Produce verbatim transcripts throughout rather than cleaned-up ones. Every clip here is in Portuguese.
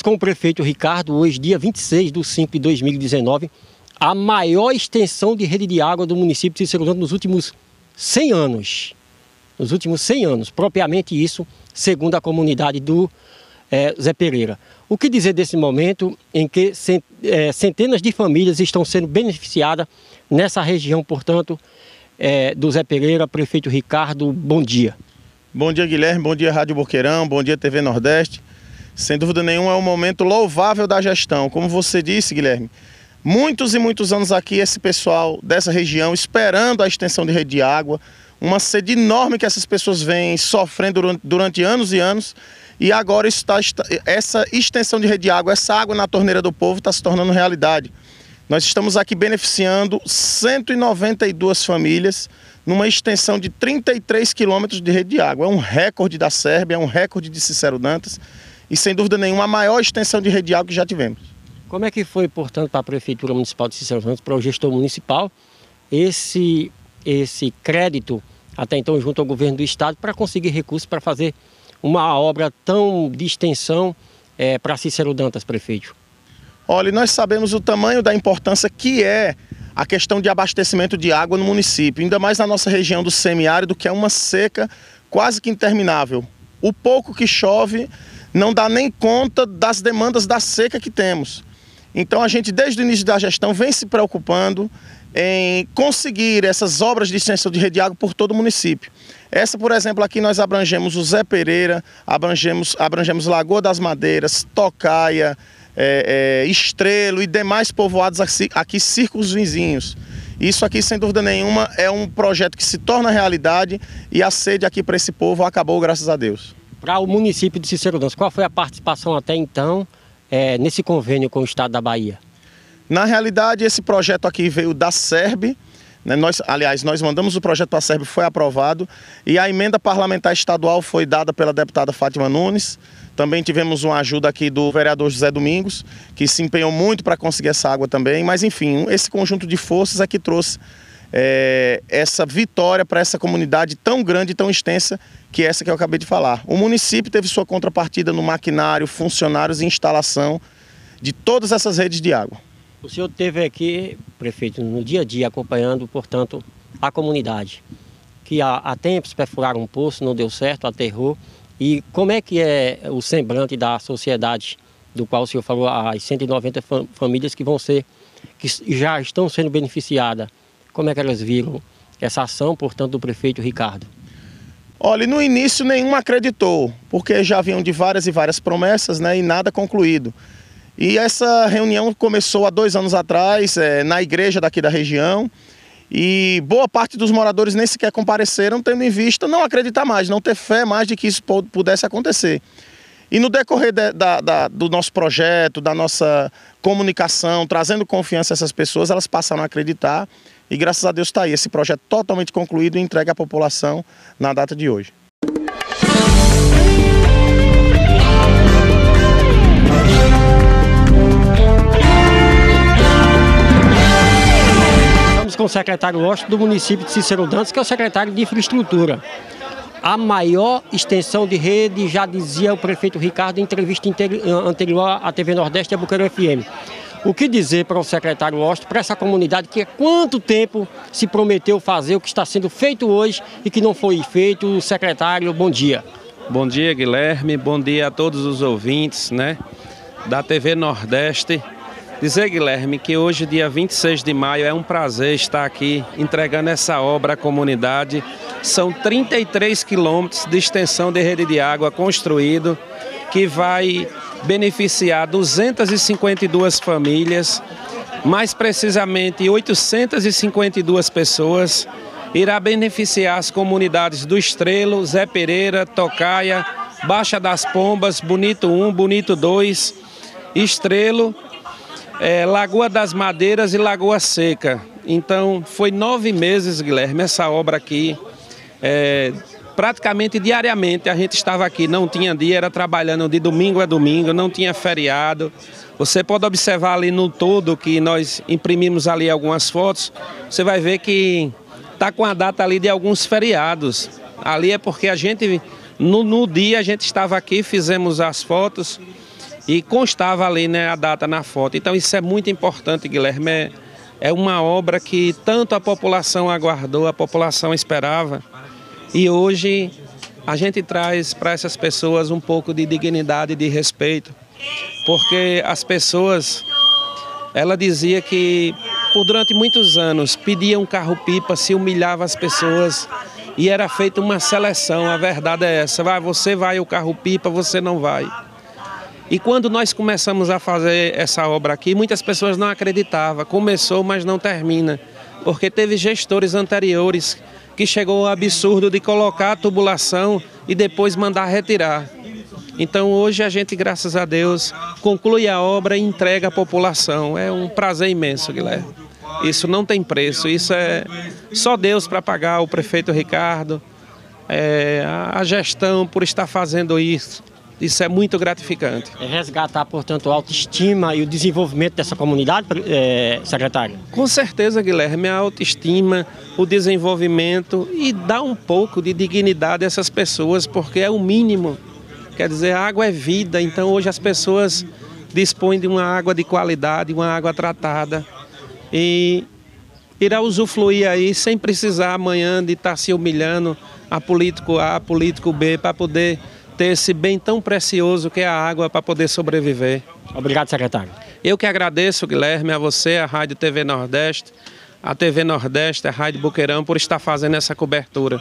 com o prefeito Ricardo, hoje, dia vinte e seis de cinco de dois mil e dezenove, a maior extensão de rede de água do município de Cícero Dantas nos últimos cem anos. Nos últimos cem anos, propriamente isso, segundo a comunidade do é, Zé Pereira. O que dizer desse momento em que centenas de famílias estão sendo beneficiadas nessa região, portanto, é, do Zé Pereira? Prefeito Ricardo, bom dia. Bom dia, Guilherme, bom dia, Rádio Boqueirão, bom dia, T V Nordeste. Sem dúvida nenhuma é um momento louvável da gestão. Como você disse, Guilherme, muitos e muitos anos aqui esse pessoal dessa região esperando a extensão de rede de água, uma sede enorme que essas pessoas vêm sofrendo durante, durante anos e anos. E agora está, essa extensão de rede de água, essa água na torneira do povo está se tornando realidade. Nós estamos aqui beneficiando cento e noventa e duas famílias numa extensão de trinta e três quilômetros de rede de água. É um recorde da Sérvia, é um recorde de Cícero Dantas e, sem dúvida nenhuma, a maior extensão de rede de água que já tivemos. Como é que foi, portanto, para a Prefeitura Municipal de Cícero Dantas, para o gestor municipal, esse, esse crédito, até então, junto ao governo do estado, para conseguir recursos para fazer uma obra tão de extensão é, para Cícero Dantas, prefeito? Olha, nós sabemos o tamanho da importância que é a questão de abastecimento de água no município, ainda mais na nossa região do semiárido, que é uma seca quase que interminável. O pouco que chove não dá nem conta das demandas da seca que temos. Então a gente, desde o início da gestão, vem se preocupando em conseguir essas obras de extensão de rede de água por todo o município. Essa, por exemplo, aqui nós abrangemos o Zé Pereira, abrangemos, abrangemos Lagoa das Madeiras, Tocaia, é, é, Estrelo e demais povoados aqui, aqui círculos vizinhos. Isso aqui, sem dúvida nenhuma, é um projeto que se torna realidade e a sede aqui para esse povo acabou, graças a Deus. Para o município de Cícero Dantas, qual foi a participação até então é, nesse convênio com o estado da Bahia? Na realidade, esse projeto aqui veio da SERB, né? Nós, aliás, nós mandamos o projeto para a SERB, foi aprovado, e a emenda parlamentar estadual foi dada pela deputada Fátima Nunes. Também tivemos uma ajuda aqui do vereador José Domingos, que se empenhou muito para conseguir essa água também, mas enfim, esse conjunto de forças é que trouxe é, essa vitória para essa comunidade tão grande e tão extensa que essa que eu acabei de falar. O município teve sua contrapartida no maquinário, funcionários e instalação de todas essas redes de água. O senhor esteve aqui, prefeito, no dia a dia acompanhando, portanto, a comunidade, que há, há tempos perfuraram um poço, não deu certo, aterrou. E como é que é o semblante da sociedade, do qual o senhor falou, as cento e noventa famílias que vão ser, que já estão sendo beneficiadas? Como é que elas viram essa ação, portanto, do prefeito Ricardo? Olha, no início nenhum acreditou, porque já vinham de várias e várias promessas, né, e nada concluído. E essa reunião começou há dois anos atrás, é, na igreja daqui da região, e boa parte dos moradores nem sequer compareceram, tendo em vista não acreditar mais, não ter fé mais de que isso pudesse acontecer. E no decorrer de, da, da, do nosso projeto, da nossa comunicação, trazendo confiança a essas pessoas, elas passaram a acreditar, e graças a Deus está aí, esse projeto totalmente concluído e entregue à população na data de hoje. Com o secretário Washington do município de Cícero Dantas, que é o secretário de Infraestrutura. A maior extensão de rede, já dizia o prefeito Ricardo em entrevista anterior à T V Nordeste e à Boqueirão F M. O que dizer para o secretário Washington, para essa comunidade que há quanto tempo se prometeu fazer o que está sendo feito hoje e que não foi feito? Secretário, bom dia. Bom dia, Guilherme, bom dia a todos os ouvintes, né, da T V Nordeste. Dizer, Guilherme, que hoje, dia vinte e seis de maio, é um prazer estar aqui entregando essa obra à comunidade. São trinta e três quilômetros de extensão de rede de água construído, que vai beneficiar duzentas e cinquenta e duas famílias, mais precisamente oitocentas e cinquenta e duas pessoas. Irá beneficiar as comunidades do Estrelo, Zé Pereira, Tocaia, Baixa das Pombas, Bonito um, Bonito dois, Estrelo, É, Lagoa das Madeiras e Lagoa Seca. Então foi nove meses, Guilherme, essa obra aqui, é, praticamente diariamente a gente estava aqui, não tinha dia, era trabalhando de domingo a domingo, não tinha feriado. Você pode observar ali no todo que nós imprimimos ali algumas fotos, você vai ver que está com a data ali de alguns feriados. Ali é porque a gente, no, no dia a gente estava aqui, fizemos as fotos E constava ali, né, a data na foto. Então isso é muito importante, Guilherme. É, é uma obra que tanto a população aguardou, a população esperava. E hoje a gente traz para essas pessoas um pouco de dignidade e de respeito. Porque as pessoas, ela dizia que por durante muitos anos pedia um carro-pipa, se humilhava as pessoas e era feita uma seleção. A verdade é essa, vai, você vai o carro-pipa, você não vai. E quando nós começamos a fazer essa obra aqui, muitas pessoas não acreditavam. Começou, mas não termina. Porque teve gestores anteriores que chegou ao absurdo de colocar a tubulação e depois mandar retirar. Então hoje a gente, graças a Deus, conclui a obra e entrega à população. É um prazer imenso, Guilherme. Isso não tem preço, isso é só Deus para pagar, o prefeito Ricardo, é, a gestão por estar fazendo isso. Isso é muito gratificante. É resgatar, portanto, a autoestima e o desenvolvimento dessa comunidade, é, secretário? Com certeza, Guilherme, a autoestima, o desenvolvimento e dar um pouco de dignidade a essas pessoas, porque é o mínimo. Quer dizer, a água é vida, então hoje as pessoas dispõem de uma água de qualidade, uma água tratada. E irá usufruir aí sem precisar amanhã de estar se humilhando a político A, a político B, para poder ter esse bem tão precioso que é a água para poder sobreviver. Obrigado, secretário. Eu que agradeço, Guilherme, a você, a Rádio T V Nordeste, a T V Nordeste, a Rádio Boqueirão, por estar fazendo essa cobertura.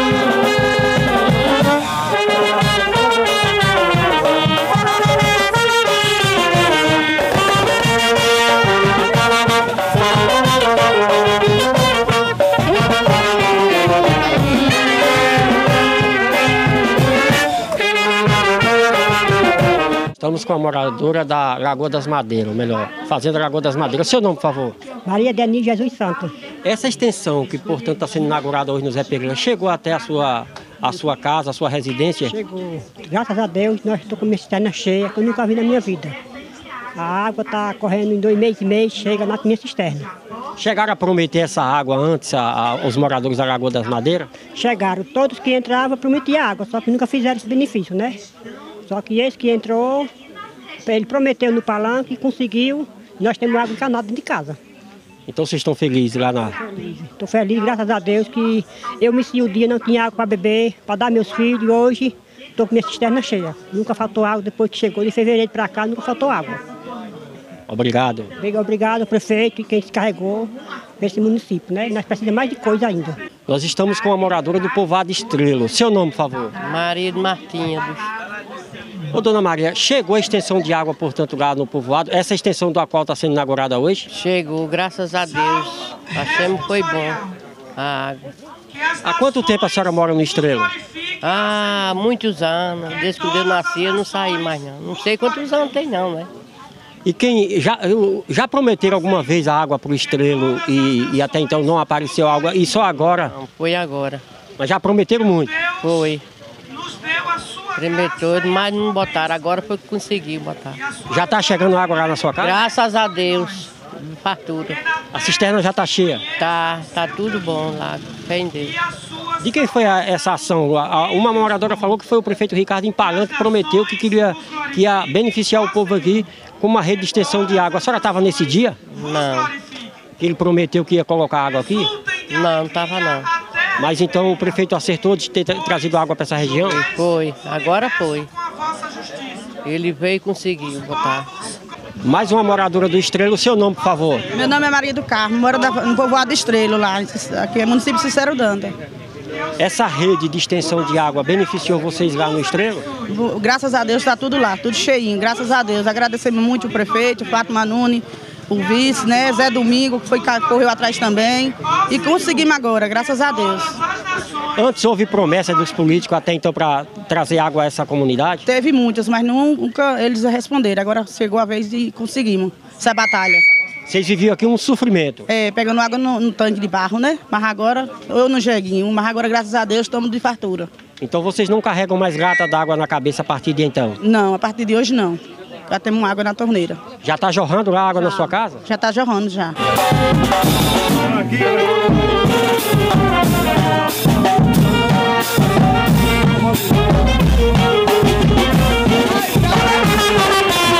Estamos com a moradora da Lagoa das Madeiras, ou melhor, Fazenda Lagoa das Madeiras. Seu nome, por favor? Maria Denise Jesus Santos. Essa extensão que, portanto, está sendo inaugurada hoje no Zé Pereira, chegou até a sua, a sua casa, a sua residência? Chegou. Graças a Deus, nós estamos com uma cisterna cheia, que eu nunca vi na minha vida. A água está correndo em dois meses e meio, chega na minha cisterna. Chegaram a prometer essa água antes a, a, aos moradores da Lagoa das Madeiras? Chegaram. Todos que entravam prometiam água, só que nunca fizeram esse benefício, né? Só que esse que entrou, ele prometeu no palanque e conseguiu. Nós temos água encanada dentro de casa. Então vocês estão felizes lá na... Estou feliz, graças a Deus, que eu me o dia, não tinha água para beber, para dar meus filhos. E hoje estou com minha cisterna cheia. Nunca faltou água depois que chegou de fevereiro para cá, nunca faltou água. Obrigado. Obrigado ao prefeito e quem se carregou nesse município, né? Nós precisamos mais de coisa ainda. Nós estamos com a moradora do povoado Estrelo. Seu nome, por favor? Maria de Martinha. Ô, dona Maria, chegou a extensão de água, portanto, lá no povoado? Essa extensão da qual está sendo inaugurada hoje? Chegou, graças a Deus. Achamos que foi bom a água. Há quanto tempo a senhora mora no Estrelo? Há muitos anos. Desde que eu nasci, eu não saí mais, não. Não sei quantos anos tem, não, né? E quem já, já prometeram alguma vez a água para o Estrelo e, e até então não apareceu água? E só agora? Não, foi agora. Mas já prometeram muito? Foi. Prometeu, mas não botaram. Agora foi que conseguiu botar. Já está chegando água lá na sua casa? Graças a Deus. Fartura. A cisterna já está cheia? Tá, tá tudo bom lá. Fé em Deus. De quem foi a, essa ação? A, uma moradora falou que foi o prefeito Ricardo em Palanque que prometeu que queria que ia beneficiar o povo aqui com uma rede de extensão de água. A senhora estava nesse dia? Não. Que ele prometeu que ia colocar água aqui? Não, não estava não. Mas então o prefeito acertou de ter trazido água para essa região? Foi, agora foi. Ele veio e conseguiu botar. Mais uma moradora do Estrelo, seu nome, por favor. Meu nome é Maria do Carmo, moro no povoado Estrelo, lá, aqui é município de Cicero Danda. Essa rede de extensão de água beneficiou vocês lá no Estrelo? Graças a Deus está tudo lá, tudo cheinho, graças a Deus. Agradecemos muito o prefeito, Fátima Nunes, o vice, né, Zé Domingo, que foi, correu atrás também. E conseguimos agora, graças a Deus. Antes houve promessa dos políticos até então para trazer água a essa comunidade? Teve muitas, mas nunca eles responderam. Agora chegou a vez de conseguimos essa batalha. Vocês viviam aqui um sofrimento? É, pegando água no, no tanque de barro, né? Mas agora, ou no jeguinho, mas agora, graças a Deus, estamos de fartura. Então vocês não carregam mais lata d'água na cabeça a partir de então? Não, a partir de hoje não. Já temos água na torneira. Já está jorrando lá água já. Na sua casa? Já está jorrando, já. Aqui.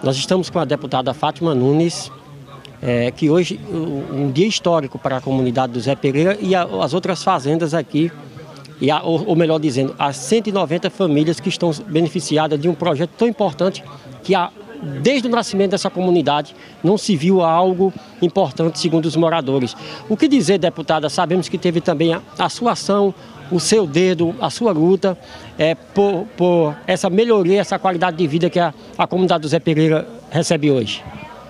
Nós estamos com a deputada Fátima Nunes, é, que hoje um dia histórico para a comunidade do Zé Pereira e a, as outras fazendas aqui, e a, ou, ou melhor dizendo, as cento e noventa famílias que estão beneficiadas de um projeto tão importante que a desde o nascimento dessa comunidade não se viu algo importante segundo os moradores. O que dizer, deputada? Sabemos que teve também a, a sua ação, o seu dedo, a sua luta é, por, por essa melhoria, essa qualidade de vida que a, a comunidade do Zé Pereira recebe hoje.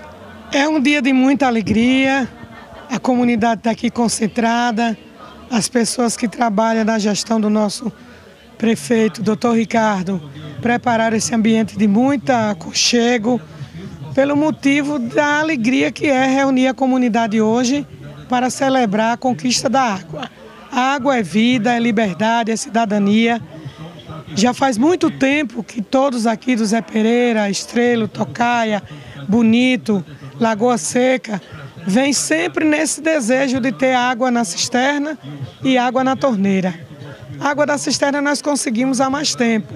É um dia de muita alegria, a comunidade está aqui concentrada, as pessoas que trabalham na gestão do nosso prefeito, doutor Ricardo, prepararam esse ambiente de muito aconchego, pelo motivo da alegria que é reunir a comunidade hoje para celebrar a conquista da água. A água é vida, é liberdade, é cidadania. Já faz muito tempo que todos aqui do Zé Pereira, Estrelo, Tocaia, Bonito, Lagoa Seca, vêm sempre nesse desejo de ter água na cisterna e água na torneira. A água da cisterna nós conseguimos há mais tempo,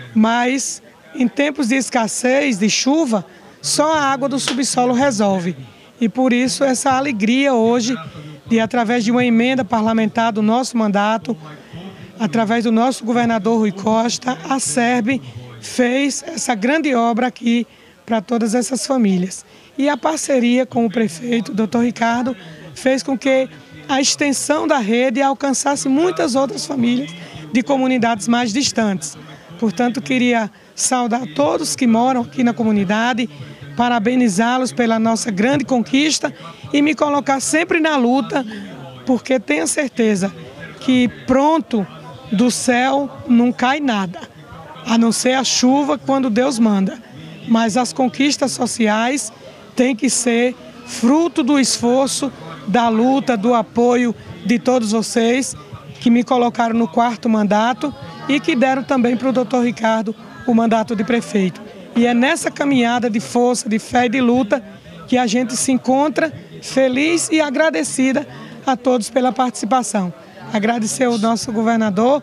mas em tempos de escassez, de chuva, só a água do subsolo resolve. E por isso essa alegria hoje de, através de uma emenda parlamentar do nosso mandato, através do nosso governador Rui Costa, a SERB fez essa grande obra aqui para todas essas famílias. E a parceria com o prefeito, doutor Ricardo, fez com que a extensão da rede alcançasse muitas outras famílias de comunidades mais distantes. Portanto, queria saudar todos que moram aqui na comunidade, parabenizá-los pela nossa grande conquista e me colocar sempre na luta, porque tenho certeza que pronto do céu não cai nada, a não ser a chuva quando Deus manda. Mas as conquistas sociais têm que ser fruto do esforço, da luta, do apoio de todos vocês que me colocaram no quarto mandato e que deram também para o doutor Ricardo o mandato de prefeito. E é nessa caminhada de força, de fé e de luta que a gente se encontra feliz e agradecida a todos pela participação. Agradecer ao nosso governador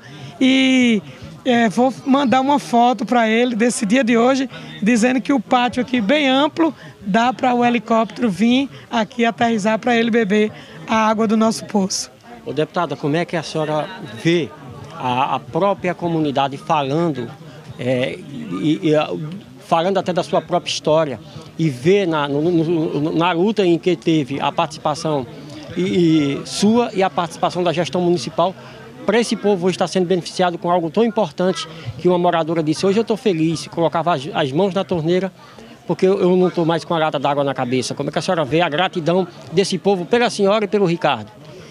e é, vou mandar uma foto para ele desse dia de hoje, dizendo que o pátio aqui bem amplo, dá para o helicóptero vir aqui aterrissar para ele beber a água do nosso poço. Ô, deputada, como é que a senhora vê a, a própria comunidade falando, é, e, e, falando até da sua própria história, e vê na, no, no, na luta em que teve a participação e, e sua e a participação da gestão municipal, para esse povo hoje estar sendo beneficiado com algo tão importante que uma moradora disse: hoje eu estou feliz, colocava as, as mãos na torneira, porque eu, eu não estou mais com a lata d'água na cabeça. Como é que a senhora vê a gratidão desse povo pela senhora e pelo Ricardo?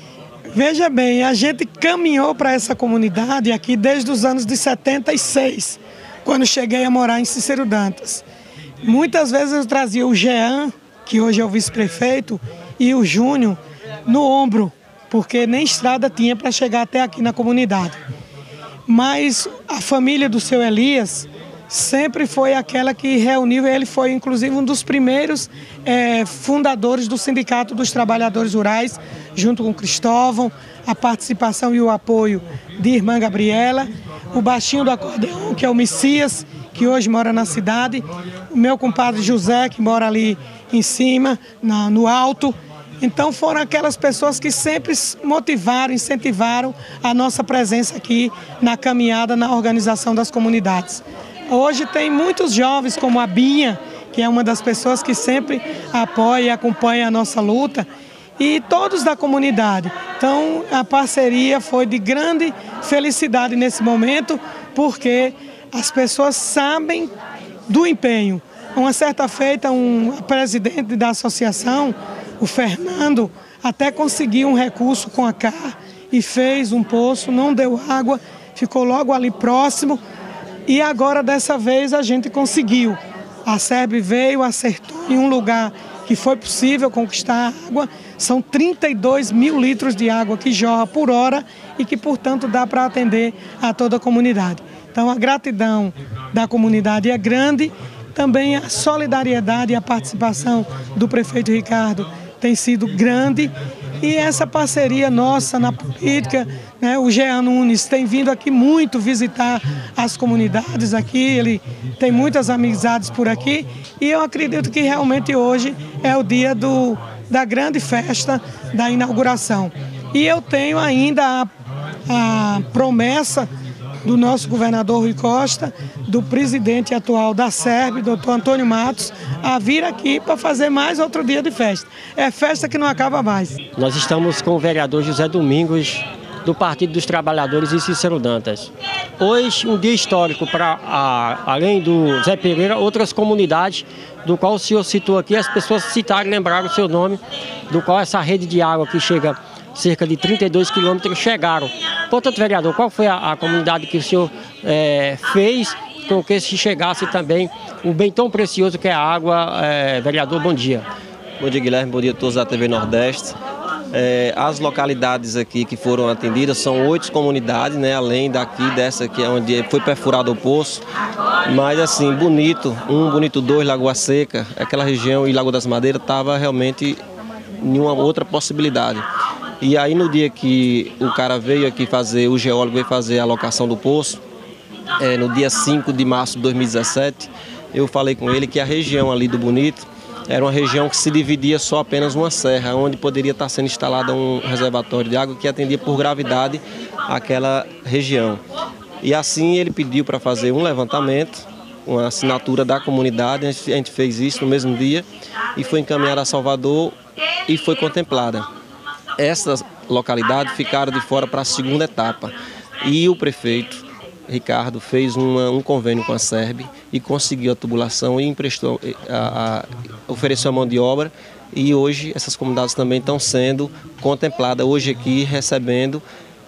Veja bem, a gente caminhou para essa comunidade aqui desde os anos de setenta e seis, quando cheguei a morar em Cícero Dantas. Muitas vezes eu trazia o Jean, que hoje é o vice-prefeito, e o Júnior no ombro, porque nem estrada tinha para chegar até aqui na comunidade. Mas a família do seu Elias sempre foi aquela que reuniu, ele foi inclusive um dos primeiros é, fundadores do Sindicato dos Trabalhadores Rurais, junto com Cristóvão, a participação e o apoio de irmã Gabriela, o baixinho do acordeão, que é o Messias, que hoje mora na cidade, o meu compadre José, que mora ali em cima, na, no alto. Então foram aquelas pessoas que sempre motivaram, incentivaram a nossa presença aqui na caminhada, na organização das comunidades. Hoje tem muitos jovens como a Binha, que é uma das pessoas que sempre apoia e acompanha a nossa luta, e todos da comunidade. Então a parceria foi de grande felicidade nesse momento, porque as pessoas sabem do empenho. Uma certa feita, um presidente da associação, o Fernando, até conseguiu um recurso com a C A R e fez um poço, não deu água, ficou logo ali próximo. E agora, dessa vez, a gente conseguiu. A SERB veio, acertou em um lugar que foi possível conquistar a água. São trinta e dois mil litros de água que jorra por hora e que, portanto, dá para atender a toda a comunidade. Então, a gratidão da comunidade é grande. Também a solidariedade e a participação do prefeito Ricardo tem sido grande. E essa parceria nossa na política, né? O Jean Nunes tem vindo aqui muito visitar as comunidades aqui, ele tem muitas amizades por aqui e eu acredito que realmente hoje é o dia do, da grande festa da inauguração. E eu tenho ainda a, a promessa do nosso governador Rui Costa, do presidente atual da S E R B, doutor Antônio Matos, a vir aqui para fazer mais outro dia de festa. É festa que não acaba mais. Nós estamos com o vereador José Domingos, do Partido dos Trabalhadores, em Cícero Dantas. Hoje, um dia histórico para, além do Zé Pereira, outras comunidades, do qual o senhor citou aqui, as pessoas citaram e lembraram o seu nome, do qual essa rede de água que chega cerca de trinta e dois quilômetros chegaram. Portanto, vereador, qual foi a, a comunidade que o senhor é, fez com que se chegasse também um bem tão precioso que é a água? É, vereador, bom dia. Bom dia, Guilherme, bom dia a todos da T V Nordeste. É, as localidades aqui que foram atendidas são oito comunidades, né, além daqui, dessa aqui, onde foi perfurado o poço. Mas assim, Bonito um, Bonito dois, Lagoa Seca, aquela região e Lagoa das Madeiras estava realmente em uma outra possibilidade. E aí no dia que o cara veio aqui fazer, o geólogo veio fazer a alocação do poço, é, no dia cinco de março de dois mil e dezessete, eu falei com ele que a região ali do Bonito era uma região que se dividia só apenas uma serra, onde poderia estar sendo instalado um reservatório de água que atendia por gravidade aquela região. E assim ele pediu para fazer um levantamento, uma assinatura da comunidade, a gente fez isso no mesmo dia e foi encaminhada a Salvador e foi contemplada. Essas localidades ficaram de fora para a segunda etapa e o prefeito Ricardo fez uma, um convênio com a S E R B e conseguiu a tubulação e emprestou, a, a, ofereceu a mão de obra e hoje essas comunidades também estão sendo contempladas, hoje aqui recebendo,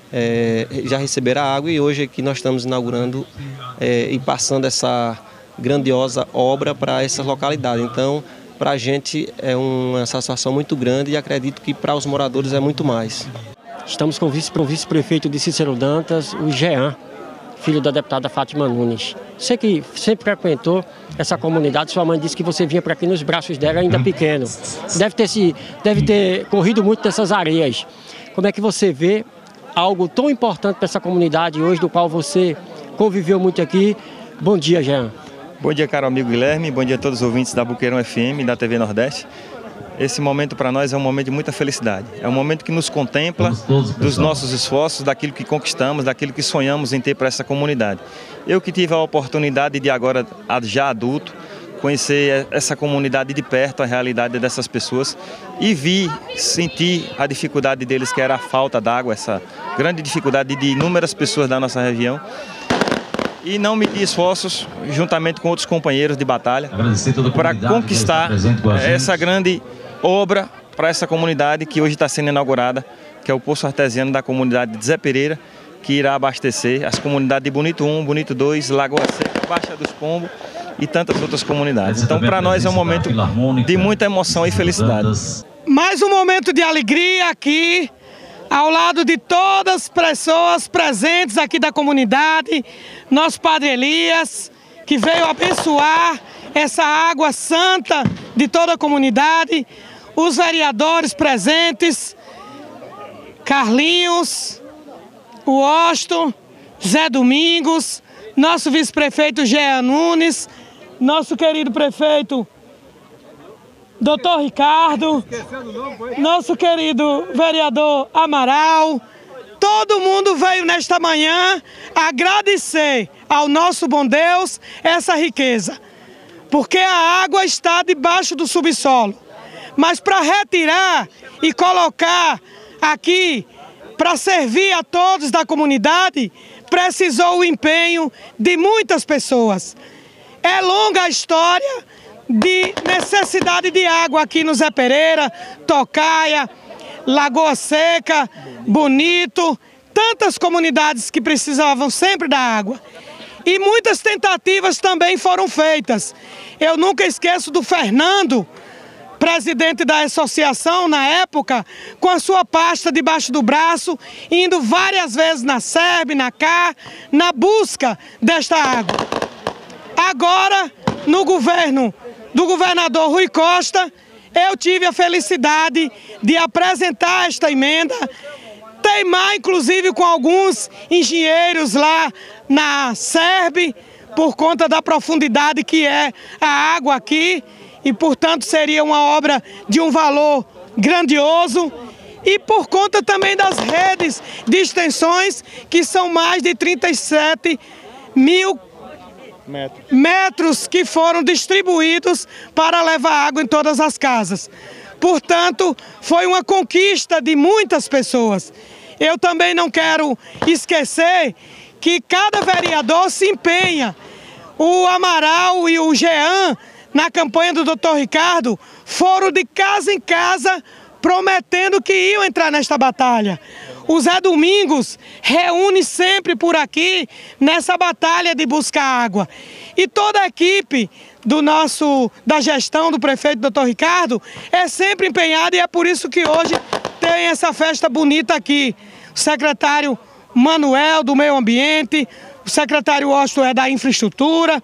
é, já receberam a água e hoje aqui nós estamos inaugurando é, e passando essa grandiosa obra para essas localidades. Então, para a gente é uma satisfação muito grande e acredito que para os moradores é muito mais. Estamos com o vice, com o vice-prefeito de Cícero Dantas, o Jean, filho da deputada Fátima Nunes. Você que sempre frequentou essa comunidade, sua mãe disse que você vinha para aqui nos braços dela ainda pequeno. Deve ter, se, deve ter corrido muito dessas areias. Como é que você vê algo tão importante para essa comunidade hoje, do qual você conviveu muito aqui? Bom dia, Jean. Bom dia, caro amigo Guilherme, bom dia a todos os ouvintes da Boqueirão F M e da T V Nordeste. Esse momento para nós é um momento de muita felicidade. É um momento que nos contempla dos nossos esforços, daquilo que conquistamos, daquilo que sonhamos em ter para essa comunidade. Eu que tive a oportunidade de agora, já adulto, conhecer essa comunidade de perto, a realidade dessas pessoas e vi, senti a dificuldade deles, que era a falta d'água, essa grande dificuldade de inúmeras pessoas da nossa região. E não medi esforços, juntamente com outros companheiros de batalha, para conquistar essa grande obra para essa comunidade que hoje está sendo inaugurada, que é o Poço Artesiano da comunidade de Zé Pereira, que irá abastecer as comunidades de Bonito um, Bonito dois, Lagoa Seca, Baixa dos Pombos e tantas outras comunidades. Então, para nós é um momento de muita emoção e felicidade. Mais um momento de alegria aqui, ao lado de todas as pessoas presentes aqui da comunidade, nosso Padre Elias, que veio abençoar essa água santa de toda a comunidade, os vereadores presentes, Carlinhos, o Osto, Zé Domingos, nosso vice-prefeito Jean Nunes, nosso querido prefeito doutor Ricardo, nosso querido vereador Amaral. Todo mundo veio nesta manhã agradecer ao nosso bom Deus essa riqueza, porque a água está debaixo do subsolo. Mas para retirar e colocar aqui, para servir a todos da comunidade, precisou o empenho de muitas pessoas. É longa a história de necessidade de água aqui no Zé Pereira, Tocaia, Lagoa Seca, Bonito, tantas comunidades que precisavam sempre da água. E muitas tentativas também foram feitas. Eu nunca esqueço do Fernando, presidente da associação na época, com a sua pasta debaixo do braço, indo várias vezes na S E R B, na C A, na busca desta água. Agora, no governo do governador Rui Costa, eu tive a felicidade de apresentar esta emenda, teimar, inclusive, com alguns engenheiros lá na SERB, por conta da profundidade que é a água aqui, e, portanto, seria uma obra de um valor grandioso, e por conta também das redes de extensões, que são mais de trinta e sete mil Metro. metros que foram distribuídos para levar água em todas as casas. Portanto, foi uma conquista de muitas pessoas. Eu também não quero esquecer que cada vereador se empenha. O Amaral e o Jean, na campanha do doutor Ricardo, foram de casa em casa prometendo que iam entrar nesta batalha. O Zé Domingos reúne sempre por aqui nessa batalha de buscar água. E toda a equipe do nosso, da gestão do prefeito doutor Ricardo é sempre empenhada, e é por isso que hoje tem essa festa bonita aqui. O secretário Manuel do Meio Ambiente, o secretário Osto é da Infraestrutura,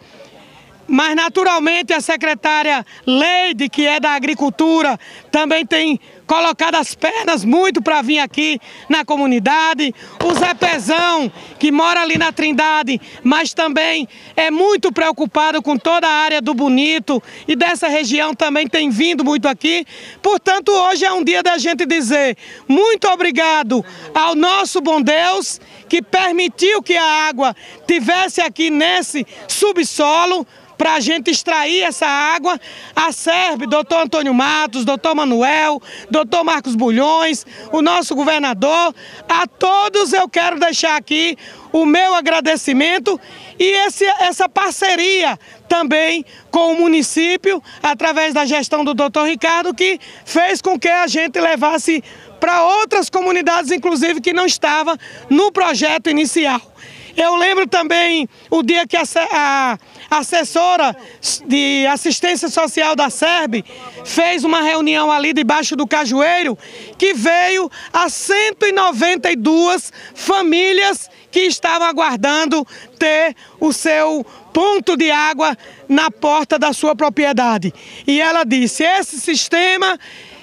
mas naturalmente a secretária Leide, que é da Agricultura, também tem colocado as pernas muito para vir aqui na comunidade. O Zé Pezão, que mora ali na Trindade, mas também é muito preocupado com toda a área do Bonito e dessa região, também tem vindo muito aqui. Portanto, hoje é um dia da gente dizer muito obrigado ao nosso bom Deus, que permitiu que a água tivesse aqui nesse subsolo, para a gente extrair essa água. A SERB, doutor Antônio Matos, doutor Manuel, doutor Marcos Bulhões, o nosso governador, a todos eu quero deixar aqui o meu agradecimento e esse, essa parceria também com o município, através da gestão do doutor Ricardo, que fez com que a gente levasse para outras comunidades, inclusive, que não estava no projeto inicial. Eu lembro também o dia que a, a assessora de assistência social da SERB fez uma reunião ali debaixo do cajueiro, que veio a cento e noventa e duas famílias que estavam aguardando ter o seu ponto de água na porta da sua propriedade. E ela disse: esse sistema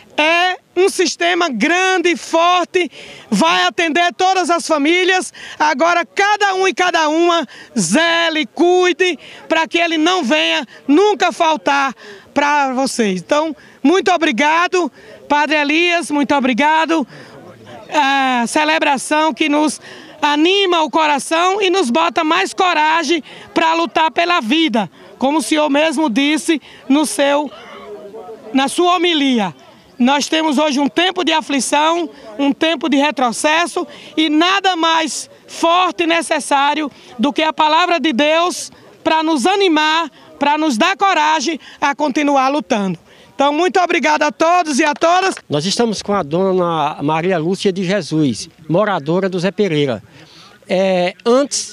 é um sistema grande, forte, vai atender todas as famílias. Agora, cada um e cada uma zele, cuide, para que ele não venha nunca faltar para vocês. Então, muito obrigado, Padre Elias, muito obrigado. A celebração que nos anima o coração e nos bota mais coragem para lutar pela vida, como o senhor mesmo disse no seu, na sua homilia. Nós temos hoje um tempo de aflição, um tempo de retrocesso, e nada mais forte e necessário do que a palavra de Deus para nos animar, para nos dar coragem a continuar lutando. Então, muito obrigado a todos e a todas. Nós estamos com a dona Maria Lúcia de Jesus, moradora do Zé Pereira. É, antes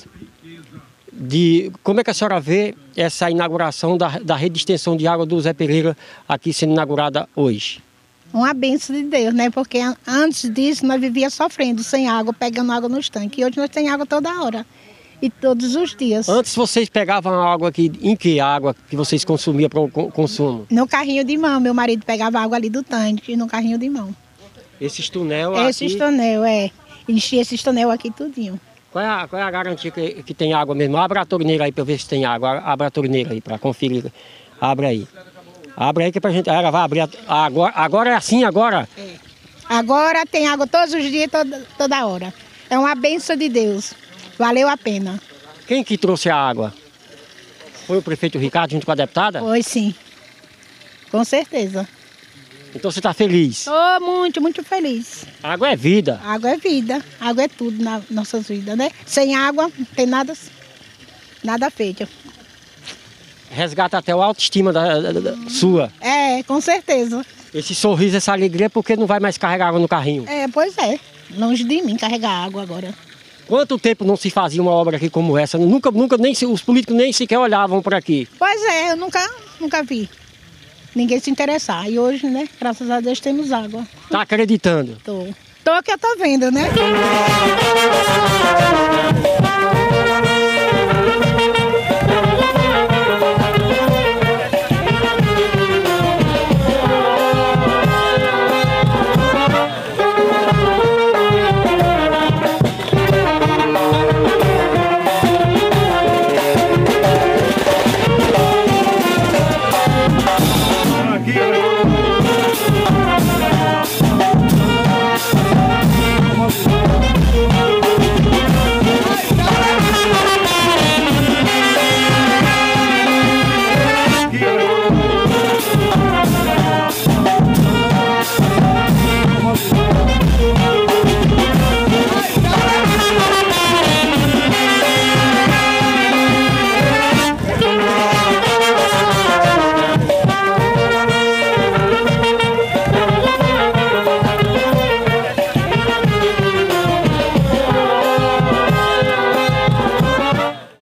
de... Como é que a senhora vê essa inauguração da, da rede de extensão de água do Zé Pereira aqui sendo inaugurada hoje? Uma bênção de Deus, né? Porque antes disso nós vivíamos sofrendo, sem água, pegando água nos tanques. E hoje nós temos água toda hora e todos os dias. Antes vocês pegavam água aqui, em que água que vocês consumiam para o consumo? No carrinho de mão. Meu marido pegava água ali do tanque, no carrinho de mão. Esses tonel aqui? Esses tonel, é. Enchia esses tonel aqui tudinho. Qual é a, qual é a garantia que, que tem água mesmo? Abra a torneira aí para ver se tem água. Abra a torneira aí para conferir. Abre aí. Abre aí que é pra gente... Ela vai abrir... Agora, agora é assim, agora? É. Agora tem água todos os dias, toda, toda hora. É uma bênção de Deus. Valeu a pena. Quem que trouxe a água? Foi o prefeito Ricardo junto com a deputada? Foi sim. Com certeza. Então você está feliz? Estou muito, muito feliz. Água é vida. Água é vida. Água é tudo nas nossas vidas, né? Sem água não tem nada, nada feito. Resgata até a autoestima da, da, da sua. É, com certeza. Esse sorriso, essa alegria, porque não vai mais carregar água no carrinho. É, pois é. Longe de mim carregar água agora. Quanto tempo não se fazia uma obra aqui como essa? Nunca, nunca nem os políticos nem sequer olhavam por aqui. Pois é, eu nunca, nunca vi ninguém se interessar. E hoje, né, graças a Deus temos água. Tá acreditando? Tô. Tô que eu tô vendo, né?